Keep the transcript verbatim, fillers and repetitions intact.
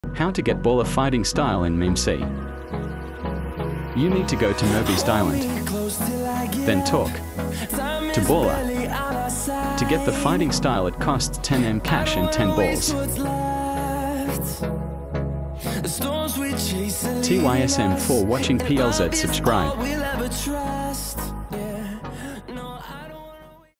How to get baller fighting style in Meme C. You need to go to Nobody's Island, then talk to baller. To get the fighting style it costs ten M cash and ten balls. T Y S M for watching P L Z subscribe.